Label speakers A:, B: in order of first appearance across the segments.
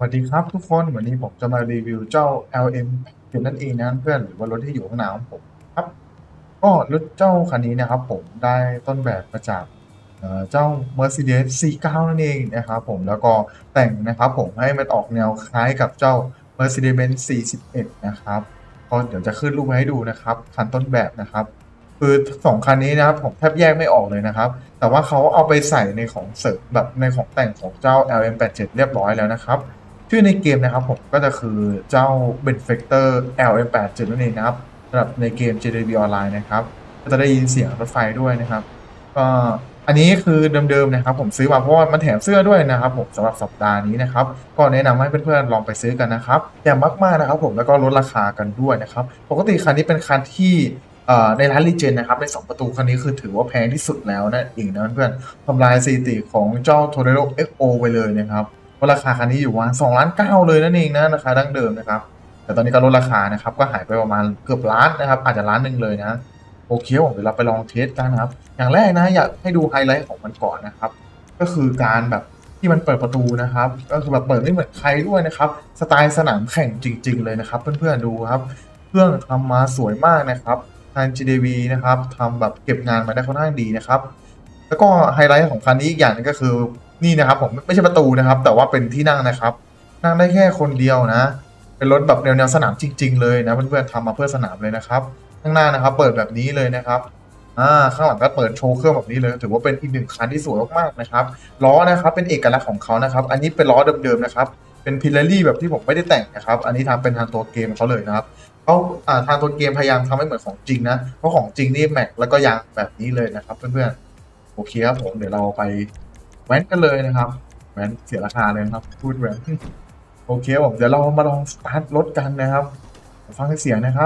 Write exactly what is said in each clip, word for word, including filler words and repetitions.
A: วัสดีครับทุกคนวันนี้ผมจะมารีวิวเจ้า แอล เอ็ม เจ็ดนั่นเองนะเพื่อนหรือว่ารถที่อยู่ข้างหน้าของผมครับก็รถเจ้าคันนี้นะครับผมได้ต้นแบบมาจากเอ่อเจ้า Mercedes ซี เก้า นั่นเองนะครับผมแล้วก็แต่งนะครับผมให้มันออกแนวคล้ายกับเจ้า Mercedes-Benz ซี สิบเอ็ดนะครับก็เดี๋ยวจะขึ้นรูปมาให้ดูนะครับคันต้นแบบนะครับคือสองคันนี้นะครับผมแทบแยกไม่ออกเลยนะครับแต่ว่าเขาเอาไปใส่ในของเสริมแบบในของแต่งของเจ้า แอล เอ็ม แปดสิบเจ็ด เรียบร้อยแล้วนะครับ ชื่อในเกมนะครับผมก็จะคือเจ้า Benefactor แอล เอ็ม แปดสิบ นั่นเองนะครับสำหรับในเกม จี ที วี Online นะครับก็จะได้ยินเสียงรถไฟด้วยนะครับก็อันนี้คือเดิมๆนะครับผมซื้อมาเพราะว่ามันแถมเสื้อด้วยนะครับผมสำหรับสัปดาห์นี้นะครับก็แนะนำให้เพื่อนๆลองไปซื้อกันนะครับแถมมากๆนะครับผมแล้วก็ลดราคากันด้วยนะครับปกติคันนี้เป็นคันที่ในร้านรีเจนนะครับในสองประตูคันนี้คือถือว่าแพงที่สุดแล้วนั่นเองนะเพื่อนๆทำลายสถิติของเจ้า Tornado เอ็กซ์ โอ ไปเลยนะครับราคาคันนี้อยู่ว่าสองล้านเก้าเลยนั่นเองนะราคาดั้งเดิมนะครับแต่ตอนนี้ก็ลดราคานะครับก็หายไปประมาณเกือบล้านนะครับอาจจะล้านหนึ่งเลยนะโอเคผมเดี๋ยวเราไปลองเทสกันนะครับอย่างแรกนะอยากให้ดูไฮไลท์ของมันก่อนนะครับก็คือการแบบที่มันเปิดประตูนะครับก็คือแบบเปิดไม่เหมือนใครด้วยนะครับสไตล์สนามแข่งจริงๆเลยนะครับเพื่อนๆดูครับเครื่องทำมาสวยมากนะครับทาง จี ดี วี นะครับทำแบบเก็บงานมาได้ค่อนข้างดีนะครับแล้วก็ไฮไลท์ของคันนี้อีกอย่างนึงก็คือนี่นะครับผมไม่ใช่ประตูนะครับแต่ว่าเป็นที่นั่งนะครับนั่งได้แค่คนเดียวนะเป็นรถแบบแนวแนวสนามจริงๆเลยนะเพื่อนๆทำมาเพื่อสนามเลยนะครับข้างหน้านะครับเปิดแบบนี้เลยนะครับอ่าข้างหลังก็เปิดโชว์เครื่องแบบนี้เลยถือว่าเป็นอีกหนึ่งคันที่สวยมากๆนะครับล้อนะครับเป็นเอกลักษณ์ของเขานะครับอันนี้เป็นล้อเดิมๆนะครับเป็นพิลลารี่แบบที่ผมไม่ได้แต่งนะครับอันนี้ทำเป็นทางตัวเกมเขาเลยนะครับเขาอ่าทางตัวเกมพยายามทำให้เหมือนของจริงนะเพราะของจริงนี่แม็กแล้วก็ยางแบบนี้เลยนะครับเพื่อนๆโอเคครับผมเดี๋ยวเราไปแว้นกันเลยนะครับ แว้นเสียราคาเลยครับพูดแว้นโอเคผมเดี๋ยวเรามาลองสตาร์ทรถกันนะครับฟังเสียงนะครับ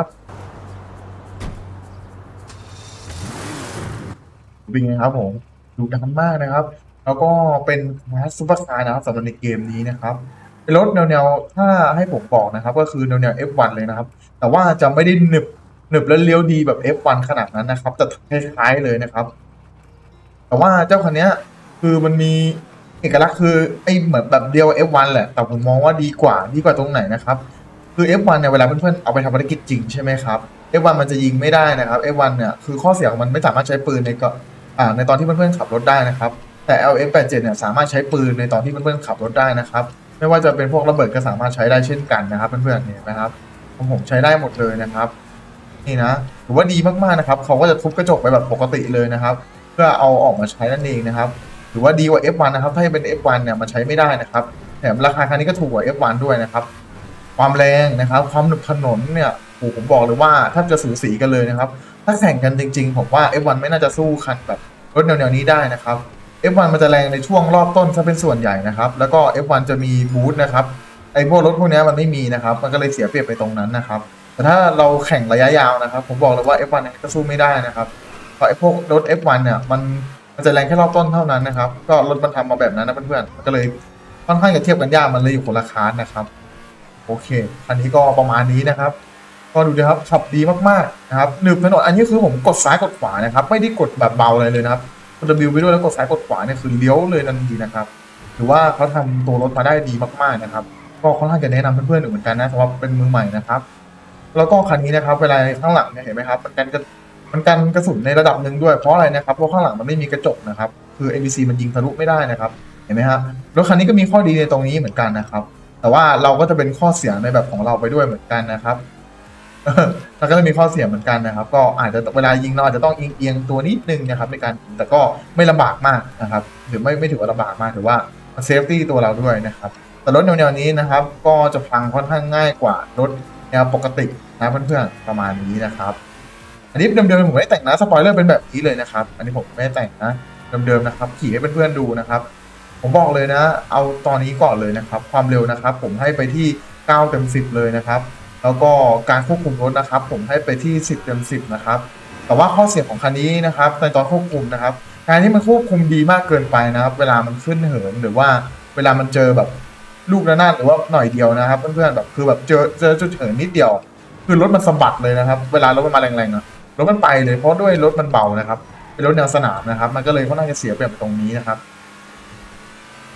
A: เป็นไงครับผมดูดังมากนะครับแล้วก็เป็นคลาสซูเปอร์คาร์นะครับสำหรับในเกมนี้นะครับเป็นรถแนวๆถ้าให้ผมบอกนะครับก็คือแนวๆ เอฟ วัน เลยนะครับแต่ว่าจะไม่ได้หนึบหนึบและเลี้ยวดีแบบ เอฟ วัน ขนาดนั้นนะครับแต่คล้ายๆเลยนะครับ แต่ว่าเจ้าคันนี้คือมันมีเอกลักษณ์คือไอเหมือนแบบเดียว เอฟ วัน แหละแต่ผมมองว่าดีกว่าดีกว่าตรงไหนนะครับคือ เอฟ วัน เนี่ยเวลาเพื่อนๆเอาไปทำภารกิจจริงใช่ไหมครับ เอฟ วัน มันจะยิงไม่ได้นะครับ เอฟ วัน เนี่ยคือข้อเสียของมันไม่สามารถใช้ปืนในก็อ่าในตอนที่เพื่อนๆขับรถได้นะครับแต่ แอล เอ็ม แปดสิบเจ็ด เนี่ยสามารถใช้ปืนในตอนที่เพื่อนๆขับรถได้นะครับไม่ว่าจะเป็นพวกระเบิดก็สามารถใช้ได้เช่นกันนะครับเพื่อนๆเห็นไหมครับของผมใช้ได้หมดเลยนะครับนี่นะถือว่าดีมากๆนะครับเขาก็จะทุบกระจกไปแบบปกติเลยนะครับ เพื่อเอาออกมาใช้นั่นเองนะครับหรือว่าดีกว่า เอฟ วัน นะครับถ้าเป็น เอฟ วัน เนี่ยมันใช้ไม่ได้นะครับแถมราคาคันนี้ก็ถูกกว่า เอฟ วัน ด้วยนะครับความแรงนะครับความหนึบถนนเนี่ยโอ้ผมบอกเลยว่าแทบจะสูสีกันเลยนะครับถ้าแข่งกันจริงๆผมว่า เอฟ วัน ไม่น่าจะสู้คันแบบรถแนวๆนี้ได้นะครับ เอฟ วัน มันจะแรงในช่วงรอบต้นซะเป็นส่วนใหญ่นะครับแล้วก็ เอฟ วัน จะมีบูสต์นะครับไอ้พวกรถพวกนี้มันไม่มีนะครับมันก็เลยเสียเปรียบไปตรงนั้นนะครับแต่ถ้าเราแข่งระยะยาวนะครับผมบอกเลยว่า เอฟ วัน เนี่ยก็สู้ไม่ได้นะครับเพราะไอ้พวกรถ เอฟ วัน เนี่ยมันมันจะแรงแค่รอบต้นเท่านั้นนะครับก็รถมันทำมาแบบนั้นนะเพื่อนๆมันก็เลยค่อนข้างจะเทียบกันยากมันเลยอยู่คนละคลาสนะครับโอเคอันนี้ก็ประมาณนี้นะครับก็ดูดีครับขับดีมากๆนะครับหนึบถนนอันนี้คือผมกดซ้ายกดขวานะครับไม่ได้กดแบบเบาอะไรเลยนะครับกด W ไปด้วยแล้วกดซ้ายกดขวาเนี่ยคือเลี้ยวเลยทันทีนะครับหรือว่าเขาทำตัวรถมาได้ดีมากๆนะครับก็ค่อนข้างจะแนะนำเพื่อนๆเหมือนกันนะสำหรับเป็นมือใหม่นะครับแล้วก็คันนี้นะครับเวลาข้างหลังเนี่ยเห็นไหมครับมันกันกระมันกันกระสุนในระดับหนึ่งด้วยเพราะอะไรนะครับเพราะข้างหลังมันไม่มีกระจกนะครับคือ เอ็ม บี ซี มันยิงทะลุไม่ได้นะครับเห็นไหมครับรถคันนี้ก็มีข้อดีในตรงนี้เหมือนกันนะครับแต่ว่าเราก็จะเป็นข้อเสียในแบบของเราไปด้วยเหมือนกันนะครับมันก็จะมีข้อเสียเหมือนกันนะครับก็อาจจะเวลายิงเราอาจจะต้องเอียงตัวนิดนึงนะครับในการแต่ก็ไม่ลำบากมากนะครับหรือไม่ไม่ถือว่าลำบากมากถือว่าเซฟตี้ตัวเราด้วยนะครับแต่รถแนวๆนี้นะครับก็จะพังค่อนข้างง่ายกว่ารถแนวปกตินะเพื่อนๆประมาณนี้นะครับอันนี้เดิมๆผมไม่ได้แต่งนะสปอยเลอร์เป็นแบบนี้เลยนะครับอันนี้ผมไม่ได้แต่งนะเดิมๆนะครับขี่ให้เพื่อนๆดูนะครับผมบอกเลยนะเอาตอนนี้ก่อนเลยนะครับความเร็วนะครับผมให้ไปที่เก้าเต็มสิบเลยนะครับแล้วก็การควบคุมรถนะครับผมให้ไปที่สิบเต็มสิบนะครับแต่ว่าข้อเสียของคันนี้นะครับในตอนควบคุมนะครับการที่มันควบคุมดีมากเกินไปนะครับเวลามันขึ้นเหินหรือว่าเวลามันเจอแบบลูกระนาดหรือว่าหน่อยเดียวนะครับเพื่อนๆแบบคือแบบเจอเจอจุดเหินนิดเดียวคือรถมันสะบัดเลยนะครับเวลารถมันมาแรงๆอะรถมันไปเลยเพราะด้วยรถมันเบานะครับเป็นรถแนวสนามนะครับมันก็เลยค่อนข้างจะเสียเปรียบตรงนี้นะครับโอ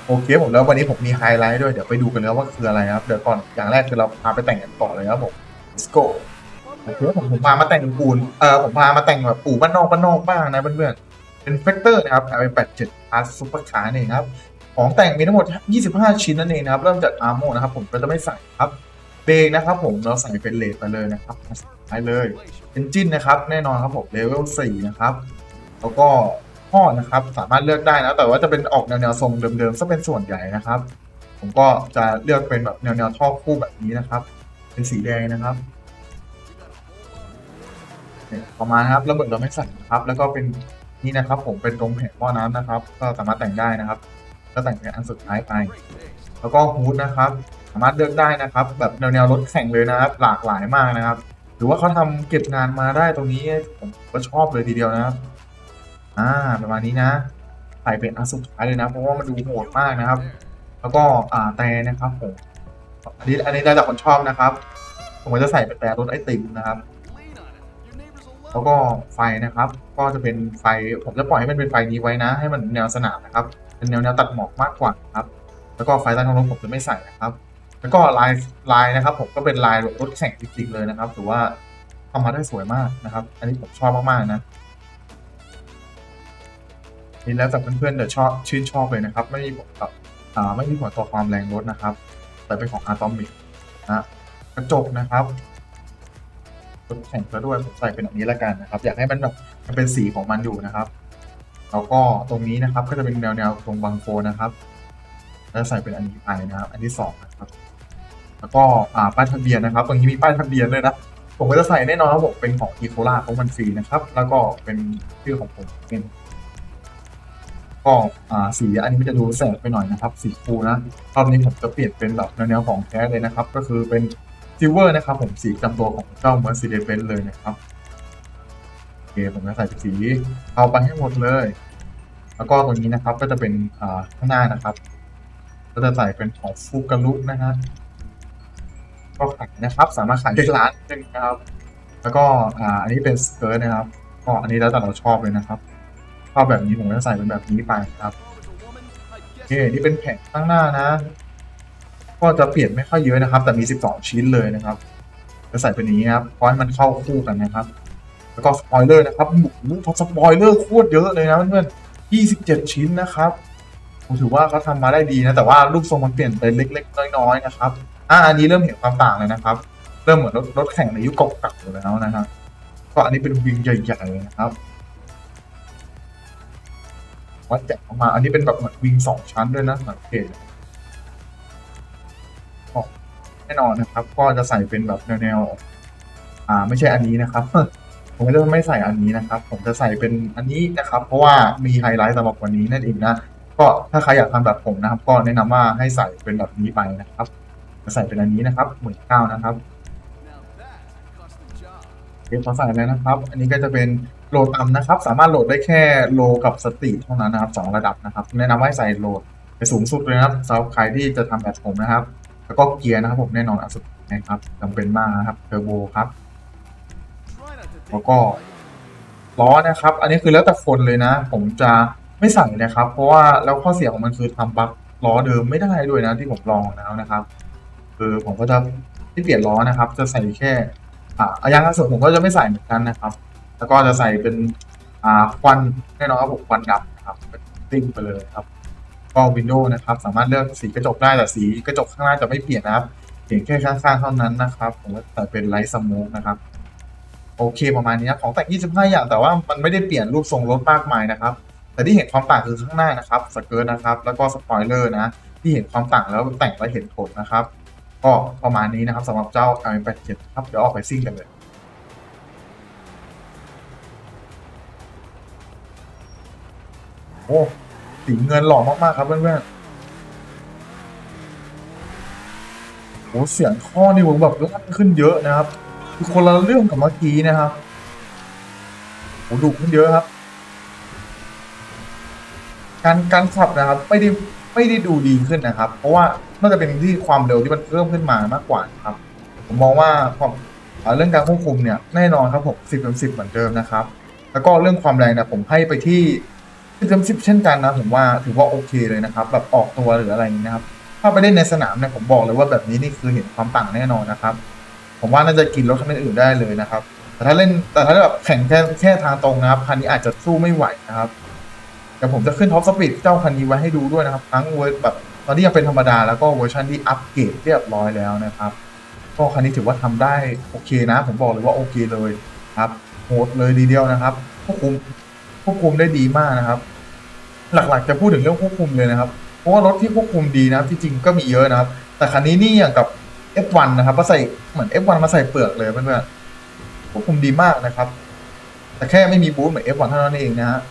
A: โอเคผมแล้ววันนี้ผมมีไฮไลท์ด้วยเดี๋ยวไปดูกันแล้วว่าคืออะไรครับเดี๋ยวก่อนอย่างแรกคือเราพาไปแต่งกันก่อนเลยครับผม let's go โอเคผมผมพามาแต่งปูนเออผมพามาแต่งแบบปูบ้านนอกบ้านนอกบ้างนะเพื่อนๆเป็นเฟกเตอร์นะครับเอาไปแปดเจ็ดพาร์ทซุปเปอร์คาร์นี่ครับของแต่งมีทั้งหมดยี่สิบห้าชิ้นนั่นเองนะครับเริ่มจากอาร์โมนะครับผมก็จะไม่ใส่ครับเบรกนะครับผมเราใส่เป็นเลทไปเลยนะครับใส่เลยเอนจินนะครับแน่นอนครับผมเลเวลสี่นะครับแล้วก็ท่อนะครับสามารถเลือกได้นะแต่ว่าจะเป็นออกแนวแนวทรงเดิมๆซะเป็นส่วนใหญ่นะครับผมก็จะเลือกเป็นแบบแนวแนวท่อคู่แบบนี้นะครับเป็นสีแดงนะครับประมาณครับระเบิดเราไม่ใส่ครับแล้วก็เป็นนี่นะครับผมเป็นตรงแผงหม้อน้ำนะครับก็สามารถแต่งได้นะครับก็แต่งเป็นอันสุดท้ายไปแล้วก็ฮูดนะครับสามารถเลือกได้นะครับแบบแนวแนวรถแข่งเลยนะครับหลากหลายมากนะครับหรือว่าเขาทำเก็บงานมาได้ตรงนี้ผมก็ชอบเลยทีเดียวนะครับอ่าประมาณนี้นะใส่เป็นอันสุดท้ายเลยนะเพราะว่ามันดูโหดมากนะครับแล้วก็อ่าแต่นะครับผมอันนี้อันนี้ได้จากคนชอบนะครับผมก็จะใส่เป็นแต่รถไอติมนะครับแล้วก็ไฟนะครับก็จะเป็นไฟผมจะปล่อยให้มันเป็นไฟนี้ไว้นะให้มันแนวสนามนะครับเป็นแนวแนวตัดหมอกมากกว่าครับแล้วก็ไฟใต้ท้องรถผมจะไม่ใส่นะครับแล้วก็ลายลายนะครับผมก็เป็นลายรถแข่งจริงๆเลยนะครับถือว่าทำมาได้สวยมากนะครับอันนี้ผมชอบมากๆนะนี่แล้วแต่เพื่อนๆเดี๋ยวชอบชื่นชอบเลยนะครับไม่มีผลต่ออ่าไม่มีผลต่อความแรงรถนะครับแต่เป็นของอะตอมิกนะกระจกนะครับรถแข่งแล้วด้วยผมใส่เป็นแบบนี้ละกันนะครับอยากให้มันแบบมันเป็นสีของมันอยู่นะครับแล้วก็ตรงนี้นะครับก็จะเป็นแนวแนวตรงบังโคนะครับแล้วใส่เป็นอันนี้ไปนะครับอันที่สองนะครับแล้วก็อ่าป้ายทะเบียนนะครับตรงนี้มีป้ายทะเบียนด้วยนะผมก็จะใส่แน่นอนว่าผมเป็นของอีโคล่าของมันฟรีนะครับแล้วก็เป็นชื่อของผมเป็นก็อ่าสีอันนี้มันจะดูแสบไปหน่อยนะครับสีฟูนะรอบนี้ผมจะเปลี่ยนเป็นแบบแนวๆของแท้เลยนะครับก็คือเป็นซิลเวอร์นะครับผมสีจำตัวของเจ้า Mercedes-Benz เลยนะครับโอเคผมจะใส่สีเอาไปให้หมดเลยแล้วก็ตรงนี้นะครับก็จะเป็นอ่าข้างหน้านะครับก็จะใส่เป็นของฟูกาลุนะฮะก็ขายนะครับสามารถขายได้ร้านหนึ่งนะครับแล้วก็อ่าอันนี้เป็นสเกิร์ตนะครับก็อันนี้แล้วแต่เราชอบเลยนะครับชอบแบบนี้ผมจะใส่เป็นแบบนี้ไปครับโอเคนี่เป็นแผงข้างหน้านะก็จะเปลี่ยนไม่ค่อยเยอะนะครับแต่มีสิบสองชิ้นเลยนะครับจะใส่เป็นนี้นะครับเพราะให้มันเข้าคู่กันนะครับแล้วก็สปอยเลอร์นะครับบุกสปอยเลอร์โคตรเยอะเลยนะเพื่อนๆยี่สิบเจ็ดชิ้นนะครับผมถือว่าเขาทำมาได้ดีนะแต่ว่ารูปทรงมันเปลี่ยนไปเล็กๆน้อยๆนะครับอ่าอันนี้เริ่มเห็นความต่างเลยนะครับเริ่มเหมือนรถรถแข่งในยุคเก่าๆแล้วนะครับก็อันนี้เป็นวิงใหญ่ๆเลยนะครับวัดแจกออกมาอันนี้เป็นแบบเหมือนวิงสองชั้นด้วยนะสังเกตแน่นอนนะครับก็จะใส่เป็นแบบแนวๆอ่าไม่ใช่อันนี้นะครับผมก็จะไม่ใส่อันนี้นะครับผมจะใส่เป็นอันนี้นะครับเพราะว่ามีไฮไลท์สำหรับวันนี้นั่นเองนะก็ถ้าใครอยากทำแบบผมนะครับก็แนะนำว่าให้ใส่เป็นแบบนี้ไปนะครับจะใส่เป็นอันนี้นะครับหมื่นเก้านะครับเดี๋ยวขอใส่เลยนะครับอันนี้ก็จะเป็นโหลดต่ำนะครับสามารถโหลดได้แค่โลกับสตรีทเท่านั้นนะครับสองระดับนะครับแนะนำให้ใส่โหลดไปสูงสุดเลยนะครับสำหรับใครที่จะทำแบบผมนะครับแล้วก็เกียร์นะครับผมแน่นอนอันสุดนะครับจำเป็นมากนะครับเทอร์โบครับแล้วก็ล้อนะครับอันนี้คือแล้วแต่คนเลยนะผมจะไม่ใส่นะครับเพราะว่าแล้วข้อเสียของมันคือทำบั๊กล้อเดิมไม่ได้ด้วยนะที่ผมลองแล้วนะครับคือผมก็จะที่เปลี่ยนล้อนะครับจะใส่แค่อ่ายางกระสุนผมก็จะไม่ใส่เหมือนกันนะครับแล้วก็จะใส่เป็นอ่าควันแน่นอนครับผมควันดำนะครับเป็นติ้งไปเลยครับก็วินโดว์นะครับสามารถเลือกสีกระจกได้แต่สีกระจกข้างหน้าจะไม่เปลี่ยนนะครับเพียงแค่ข้างๆเท่านั้นนะครับผมก็ใส่เป็นไลท์สโมกนะครับโอเคประมาณนี้นะของแต่งยี่สิบห้าอย่างแต่ว่ามันไม่ได้เปลี่ยนรูปทรงรถมากมายนะครับแต่ที่เห็นความต่างคือข้างหน้านะครับสเกิร์ตนะครับแล้วก็สปอยเลอร์นะที่เห็นความต่างแล้วแต่งแล้วเห็นผลนะครับก็ประมาณนี้นะครับสำหรับเจ้า อาร์ เอ็ม แปดสิบเจ็ด ครับเดี๋ยวออกไปซิ่งกันเลยโอ้สีเงินหล่อมากๆครับเพื่อนๆโอ้เสียงท่อนี่ผมแบบลั่นขึ้นเยอะนะครับคือคนละเรื่องกับเมื่อกี้นะครับโอ้ดุขึ้นเยอะครับการการขับนะครับไม่ได้ไม่ได้ดูดีขึ้นนะครับเพราะว่าน่าจะเป็นที่ความเร็วที่มันเพิ่มขึ้นมามากกว่าครับผมมองว่าความเรื่องการควบคุมเนี่ยแน่นอนครับผมสิบเต็มสิบเหมือนเดิมนะครับแล้วก็เรื่องความแรงเนี่ยผมให้ไปที่เต็มสิบเช่นกันนะผมว่าถือว่าโอเคเลยนะครับแบบออกตัวหรืออะไรอย่างนี้นะครับถ้าไปเล่นในสนามเนี่ยผมบอกเลยว่าแบบนี้นี่คือเห็นความต่างแน่นอนนะครับผมว่าน่าจะกินรถคันอื่นได้เลยนะครับแต่ถ้าเล่นแต่ถ้าแบบแข่งแค่แค่ทางตรงนะครับคันนี้อาจจะสู้ไม่ไหวนะครับเดี๋ยวผมจะขึ้นท็อปสปีดเจ้าคันนี้ไว้ให้ดูด้วยนะครับทั้งเวอร์แบบตอนนี้ยังเป็นธรรมดาแล้วก็เวอร์ชันที่อัปเกรดเรียบร้อยแล้วนะครับก็คันนี้ถือว่าทำได้โอเคนะผมบอกเลยว่าโอเคเลยครับโหดเลยดีเดียวนะครับควบคุมควบคุมได้ดีมากนะครับหลักๆจะพูดถึงเรื่องควบคุมเลยนะครับเพราะว่ารถที่ควบคุมดีนะที่จริงก็มีเยอะนะครับแต่คันนี้นี่อย่างกับ เอฟ วัน นะครับมาใส่เหมือน เอฟ วัน มาใส่เปลือกเลยเพื่อนๆควบคุมดีมากนะครับแต่แค่ไม่มีบูทเหมือน เอฟ วัน เท่านั้นเองนะฮะ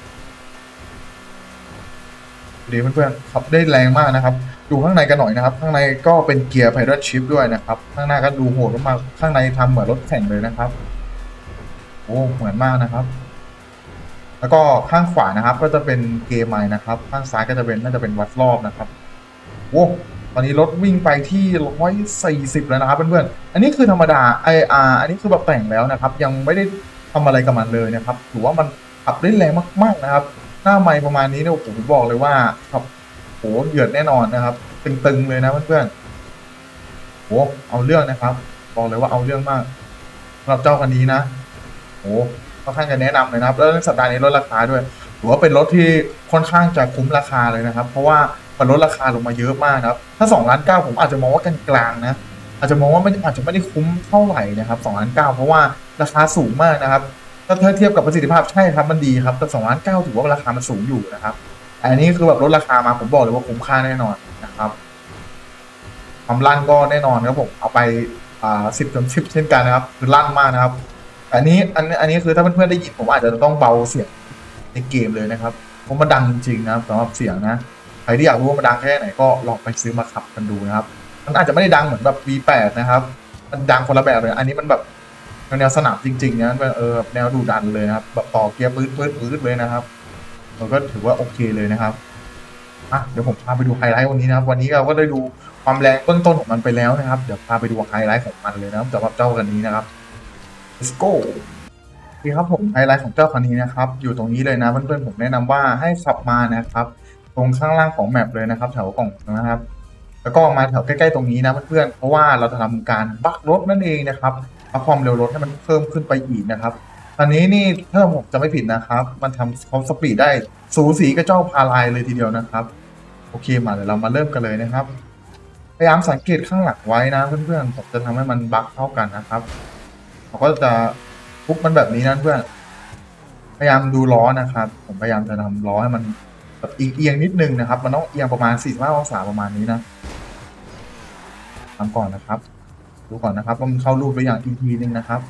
A: ดีเพื่อนๆขับได้แรงมากนะครับดูข้างในกันหน่อยนะครับข้างในก็เป็นเกียร์ Pilot Shift ด้วยนะครับข้างหน้าก็ดูโหดมากข้างในทำเหมือนรถแข่งเลยนะครับโอ้เหมือนมากนะครับแล้วก็ข้างขวานะครับก็จะเป็นเกมใหม่นะครับข้างซ้ายก็จะเป็นน่าจะเป็นวัดรอบนะครับโอ้ตอนนี้รถวิ่งไปที่ร้อยสี่สิบแล้วนะครับเพื่อนๆอันนี้คือธรรมดาไออาร์อันนี้คือแบบแต่งแล้วนะครับยังไม่ได้ทำอะไรกับมันเลยนะครับถือว่ามันขับได้แรงมากๆนะครับหน้าไมค์ประมาณนี้เนี่ยผมบอกเลยว่าขับโหเดือดแน่นอนนะครับตึงๆเลยนะเพื่อนๆโหเอาเรื่องนะครับบอกเลยว่าเอาเรื่องมากสำหรับเจ้าคันนี้นะโหค่อนข้างจะแนะนำเลยนะครับแล้วสัปดาห์นี้ลดราคาด้วยถือว่าเป็นรถที่ค่อนข้างจะคุ้มราคาเลยนะครับเพราะว่ามันลดราคาลงมาเยอะมากนะครับถ้าสองล้านเก้าผมอาจจะมองว่ากลางๆนะอาจจะมองว่าไม่อาจจะไม่ได้คุ้มเท่าไหร่นะครับสองล้านเก้าเพราะว่าราคาสูงมากนะครับถ้าเทียบกับประสิทธิภาพใช่ครับมันดีครับแต่สองล้านเก้าถือว่าราคามันสูงอยู่นะครับอันนี้คือแบบลดราคามาผมบอกเลยว่าคุ้มค่าแน่นอนนะครับความลั่นก็แน่นอนครับผมเอาไปอ่าสิบจนสิบเช่นกันนะครับคือลั่นมากนะครับอันนี้อันอันนี้คือถ้าเพื่อนๆได้ยินผมอาจจะต้องเบาเสียงในเกมเลยนะครับเพราะมันดังจริงๆนะครับสำหรับเสียงนะใครที่อยากรู้ว่ามันดังแค่ไหนก็ลองไปซื้อมาขับกันดูนะครับมันอาจจะไม่ได้ดังเหมือนแบบ วี แปด นะครับมันดังคนละแบบเลยอันนี้มันแบบแนวสนามจริงๆนะเออแนวดูดันเลยนะครับแบบต่อเกียร์ปื๊ดปื๊ดปื๊ดเลยนะครับเราก็ถือว่าโอเคเลยนะครับอ่ะเดี๋ยวผมพาไปดูไฮไลท์วันนี้นะครับวันนี้เราก็ได้ดูความแรงเบื้องต้นของมันไปแล้วนะครับเดี๋ยวพาไปดูไฮไลท์ของมันเลยนะครับสำหรับเจ้าคันนี้นะครับ let's go นี่ครับผมไฮไลท์ของเจ้าคันนี้นะครับอยู่ตรงนี้เลยนะเพื่อนๆผมแนะนำว่าให้ขับมานะครับตรงข้างล่างของแมปเลยนะครับแถวกล่องนะครับแล้วก็มาแถวใกล้ๆตรงนี้นะเพื่อนๆเพราะว่าเราจะทำการบักรถนั่นเองนะครับเอาความเร็วรถให้มันเพิ่มขึ้นไปอีกนะครับตอนนี้นี่ถ้าผมจะไม่ผิดนะครับมันทำความสปีดได้สูสีกับเจ้าพาลายเลยทีเดียวนะครับโอเคมาเดี๋ยวเรามาเริ่มกันเลยนะครับพยายามสังเกตข้างหลังไว้นะเพื่อนๆผมจะทำให้มันบักเท่ากันนะครับเราก็จะทุบมันแบบนี้นะเพื่อนพยายามดูล้อนะครับผมพยายามจะทำล้อให้มันแบบเอียงนิดนึงนะครับมันต้องเอียงประมาณสี่สิบห้าองศาประมาณนี้นะทำก่อนนะครับดูก่อนนะครับว่ามันเข้ารูปหรือยังอีกทีนึงนะครับ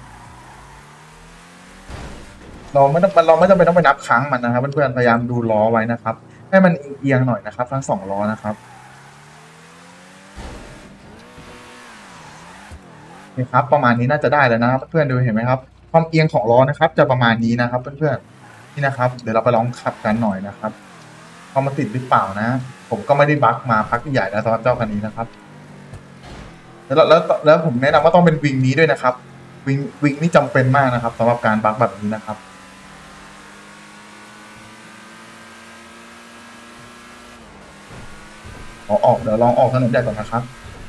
A: เราไม่ต้องเราไม่จำเป็นต้องไปนับครั้งมันนะครับเพื่อนๆพยายามดูล้อไว้นะครับให้มันเอียงหน่อยนะครับทั้งสองล้อนะครับนี่ครับประมาณนี้น่าจะได้แล้วนะครับเพื่อนๆดูเห็นไหมครับความเอียงของล้อนะครับจะประมาณนี้นะครับเพื่อนๆนี่นะครับเดี๋ยวเราไปลองขับกันหน่อยนะครับพอมาติดหรือเปล่านะผมก็ไม่ได้บั๊กมาพักใหญ่แล้วสำหรับเจ้าคันนี้นะครับแล้วแล้วแล้วผมแนะนำว่าต้องเป็นวิงนี้ด้วยนะครับวิงวิงนี่จำเป็นมากนะครับสำหรับการบั๊กแบบนี้นะครับขอออกเดี๋ยวลองออกถนนใหญ่ก่อนนะครับ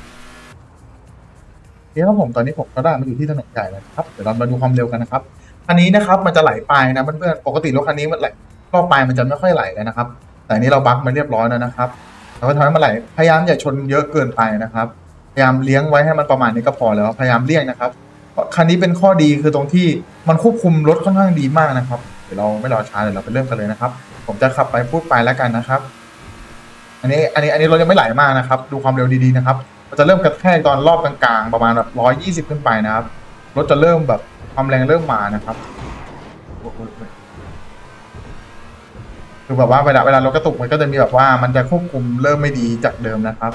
A: เดี๋ยวครับผมตอนนี้ผมก็ได้มาอยู่ที่ถนนใหญ่แล้วครับเดี๋ยวเรามาดูความเร็วกันนะครับคันนี้นะครับมันจะไหลไปนะเพื่อนๆปกติรถคันนี้มันไหลรอบไปมันจะไม่ค่อยไหลเลยนะครับแต่นี้เราบั๊กมันเรียบร้อยแล้วนะครับเราก็ทำให้มันไหลพยายามอย่าชนเยอะเกินไปนะครับพยายามเลี้ยงไว้ให้มันประมาณนี้ก็พอแล้วพยายามเลี่ยงนะครับคันนี้เป็นข้อดีคือตรงที่มันควบคุมรถค่อนข้างดีมากนะครับเดี๋ยวเราไม่รอช้าเดี๋ยวเราไปเริ่มกันเลยนะครับผมจะขับไปพูดไปแล้วกันนะครับอันนี้อันนี้อันนี้รถยังไม่ไหลมากนะครับดูความเร็วดีๆนะครับเราจะเริ่มกระแทกตอนรอบกลางๆประมาณแบบร้อยยี่สิบขึ้นไปนะครับรถจะเริ่มแบบความแรงเริ่มมานะครับคือแบบว่าเวลาเวลารถกระตุกมันก็จะมีแบบว่ามันจะควบคุมเริ่มไม่ดีจากเดิมนะครับ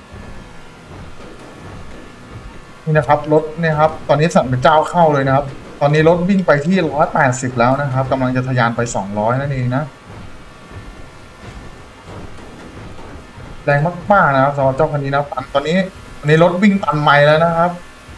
A: นี่นะครับรถเนี่ยครับตอนนี้สั่งเป็นเจ้าเข้าเลยนะครับตอนนี้รถวิ่งไปที่ร้อยแปดสิบแล้วนะครับกำลังจะทะยานไปสองร้อยนั่นเองนะแรงมากๆนะครับสำหรับเจ้าคันนี้นะตอนนี้ตอนนี้รถวิ่งตันไมล์แล้วนะครับ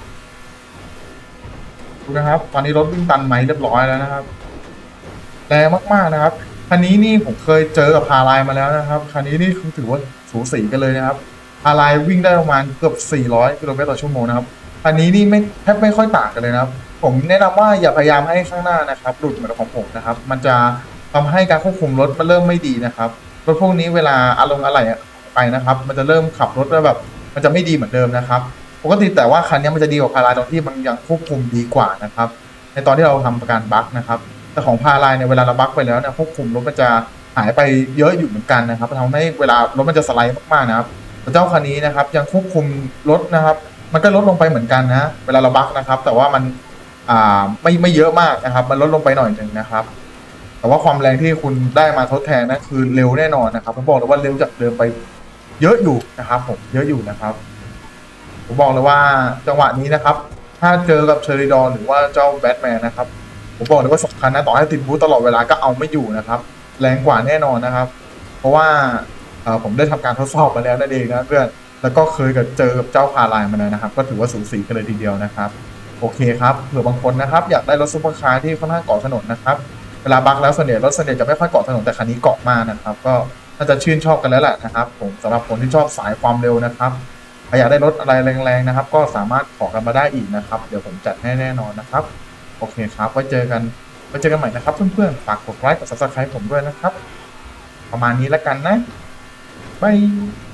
A: ดูนะครับตอนนี้รถวิ่งตันไมล์เรียบร้อยแล้วนะครับแรงมากๆนะครับคันนี้นี่ผมเคยเจอกับพาไลน์มาแล้วนะครับคันนี้นี่คือถือว่าสูสีกันเลยนะครับพาไลน์วิ่งได้ประมาณเกือบสี่ร้อยกิโลเมตรต่อชั่วโมงนะครับคันนี้นี่ไม่แทบไม่ค่อยต่างกันเลยนะครับผมแนะนำว่าอย่าพยายามให้ข้างหน้านะครับหลุดเหมือนของผมนะครับมันจะทำให้การควบคุมรถมันเริ่มไม่ดีนะครับรถพวกนี้เวลาอารมณ์อะไรไปนะครับมันจะเริ่มขับรถแล้วแบบมันจะไม่ดีเหมือนเดิมนะครับปกติแต่ว่าคันนี้มันจะดีกว่าพาไลน์ตรงที่มันยังควบคุมดีกว่านะครับในตอนที่เราทำประกันบั๊กนะครับแต่ของพาไลน์เนี่ยเวลาเราบั๊กไปแล้วเนี่ยควบคุมรถมันจะหายไปเยอะอยู่เหมือนกันนะครับทำให้เวลารถมันจะสไลด์มากๆนะครับแต่เจ้าคันนี้นะครับยังควบคุมรถนะครับมันก็ลดลงไปเหมือนกันนะเวลาเราบั๊กนะครับแต่ว่ามันอ่าไม่ไม่เยอะมากนะครับมันลดลงไปหน่อยหนึ่งนะครับแต่ว่าความแรงที่คุณได้มาทดแทนนะคือเร็วแน่นอนนะครับผมบอกเลยว่าเร็วจากเดิมไปเยอะอยู่นะครับผมเยอะอยู่นะครับผมบอกเลยว่าจังหวะนี้นะครับถ้าเจอกับเชอริดอนหรือว่าเจ้าแบทแมนนะครับผมบอกเลยว่าสำคัญนะต่อให้ติดบูตตลอดเวลาก็เอาไม่อยู่นะครับแรงกว่าแน่นอนนะครับเพราะว่าผมได้ทำการทดสอบมาแล้วนั่นเองนะเพื่อนแล้วก็เคยกับเจอกับเจ้าพาไลน์มาแล้วนะครับก็ถือว่าสูสีกันเลยทีเดียวนะครับโอเคครับเผื่อบางคนนะครับอยากได้รถซุปเปอร์คาร์ที่ค่อนข้างเกาะถนนนะครับเวลาบักแล้วส่วนใหญ่รถส่วนใหญ่จะไม่ค่อยเกาะถนนแต่คันนี้เกาะมากนะครับก็น่าจะชื่นชอบกันแล้วแหละนะครับผมสำหรับคนที่ชอบสายความเร็วนะครับใครอยากได้รถอะไรแรงๆนะครับก็สามารถขอกันมาได้อีกนะครับเดี๋ยวผมจัดให้แน่นอนนะครับโอเคครับไว้เจอกันไว้เจอกันใหม่นะครับเพื่อนๆฝากกดไลค์กด ซับสไครบ์ ผมด้วยนะครับประมาณนี้แล้วกันนะบาย